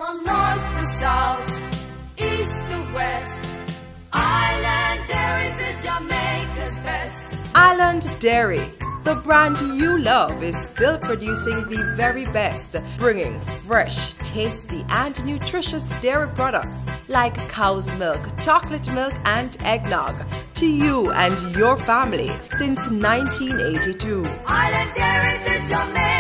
From north to south, east to west, Island Dairies is Jamaica's best. Island Dairy, the brand you love, is still producing the very best, bringing fresh, tasty and nutritious dairy products like cow's milk, chocolate milk and eggnog to you and your family since 1982. Island Dairies is Jamaica.